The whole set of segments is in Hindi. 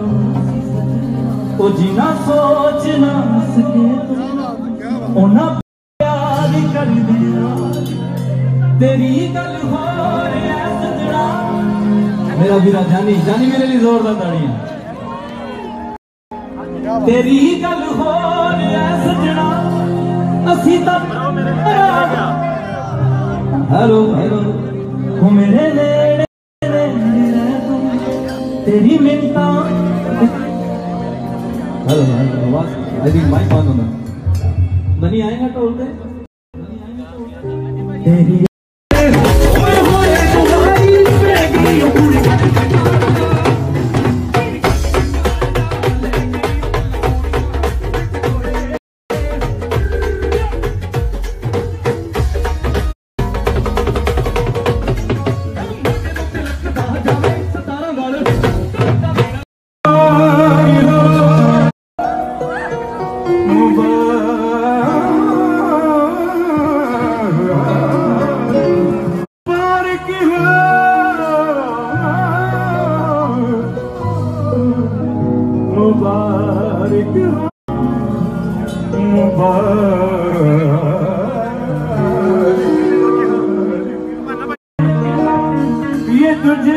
ओ जिना सोच ना सके ओना प्यार कर दिया तेरी गल हो रहा सजना। मेरा वीरा जानी जानी मेरे लिए जोरदार ताड़ियां। तेरी गल हो रहा सजना असी तक हेलो हेलो वो मेरे नेड़े तेरी मिन्नता हेलो आवाज आई थिंक माइक बंद होना नहीं आएगा टोल पे तेरी ये तुझे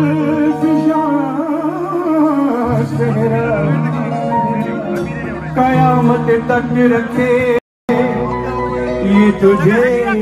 कयामत तक रखे ये तुझे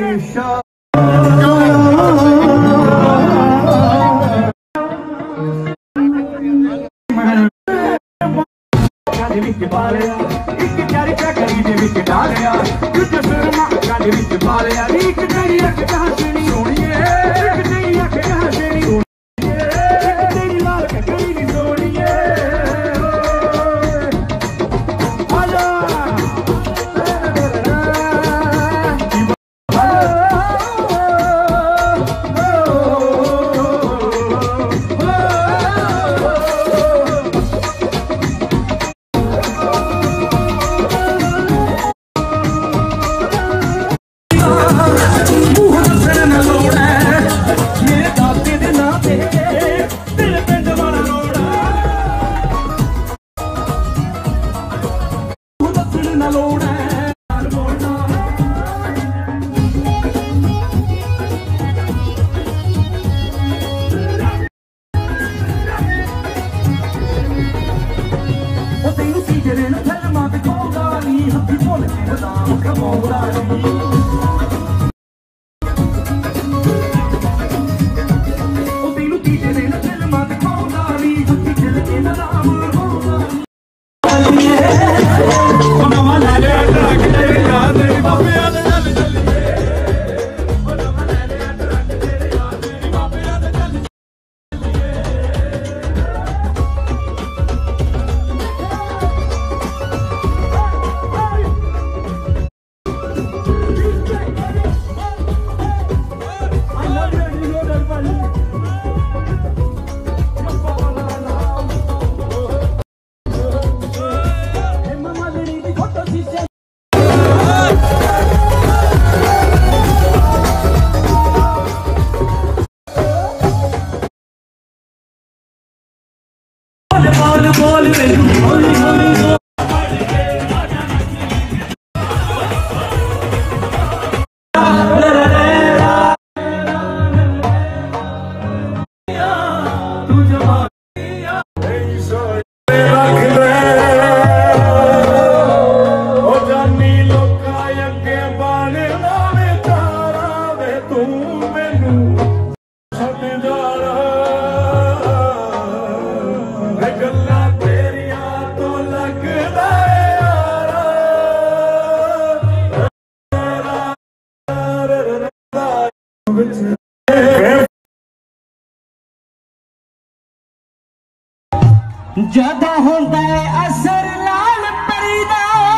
जदा होंदा है असर लाल परी दा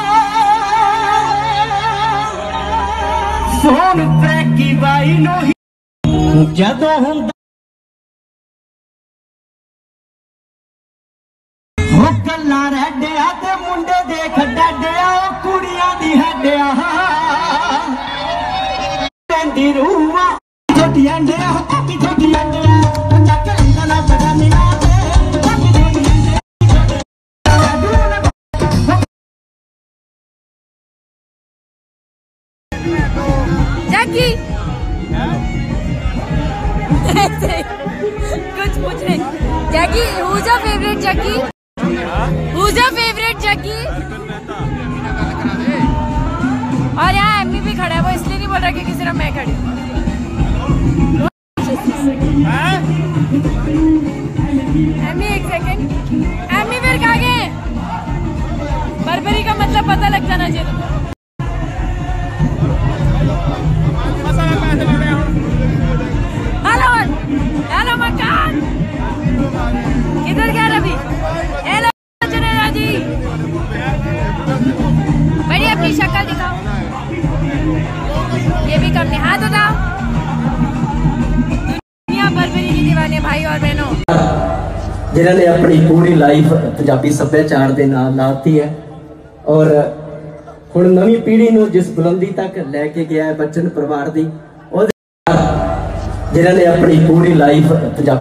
सोन ट्रैकी बाई नो जदा होंदा हो कल्ला रड्डिया ते मुंडे देख डड्डिया कुड़ियां दी हड्डिया तेंदी रूहा छोटियां अंडिया छोटी छोटी अंडिया चक इंदा ना बड़ा निया योर फेवरेट जग्गी? और यहाँ एमी भी खड़ा है, वो इसलिए नहीं बोल रहा क्योंकि सिर्फ मैं खड़ी हूँ। एमी एक सेकंड, एमी फिर कहाँ गए? बर्बरी का मतलब पता लग जाना चाहिए तुमको। हेलो हेलो मकान, किधर गया रवि? हेलो जुनेदा जी, बड़ी अपनी शक्ल दिखाओ। ये भी कम नहीं, हाथ उठाओ। दुनिया बर्बरी की दीवाने भाई और बहनों, जिन्होंने अपनी पूरी लाइफ पंजाबी सभ्याचार दे नाल लाती है और हुण नवीं पीढ़ी नूं जिस बुलंदी तक लैके गया है बच्चन परिवार दी, जिन्होंने अपनी पूरी लाइफ पंजाबी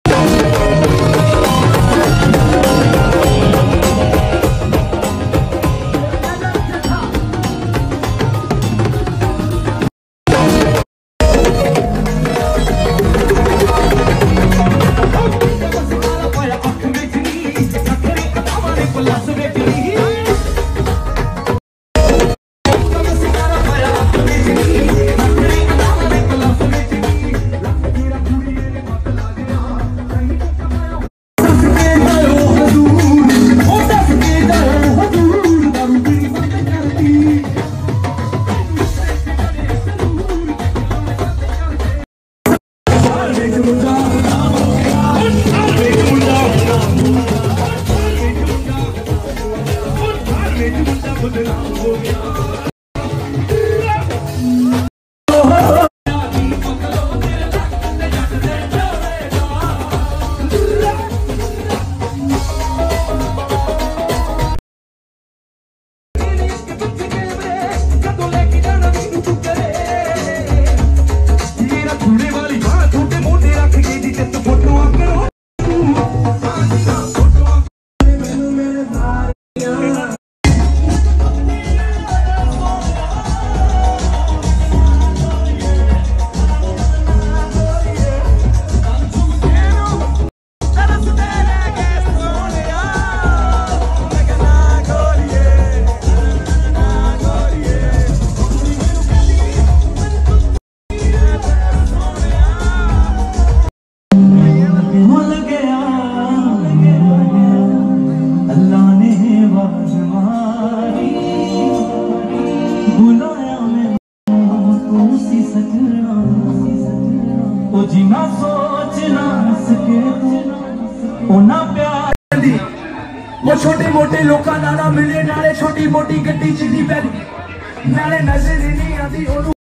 छोटे मोटे लोग नाला मिले नाले छोटी मोटी गड्डी चिड़ी पैरी नाले नजर नहीं आती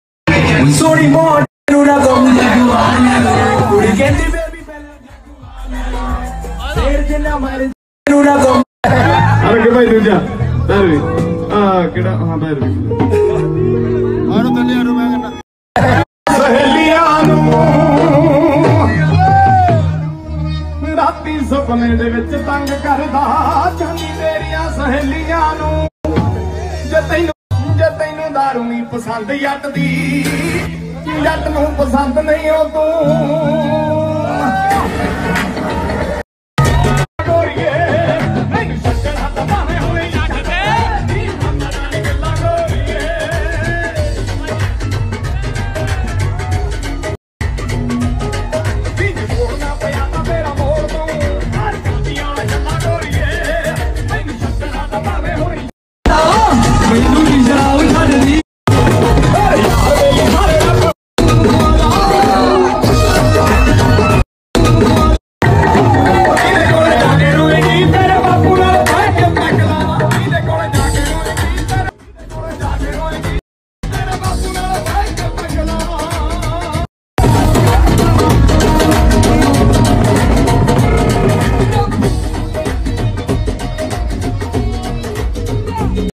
सोनी मोट ना गम कुड़ी कहती बेबी शेर जिन्ना मारे ना गम अरे के भाई दूजा बैरवी केड़ा हां बैरवी आरो तले आरो मैं करना सहेलियां नु राती सुपने दे विच तंग करदा जानी मेरियां सहेलियां नू जे तैनू दारू नहीं पसंद जट दी जट नू पसंद नहीं हो तू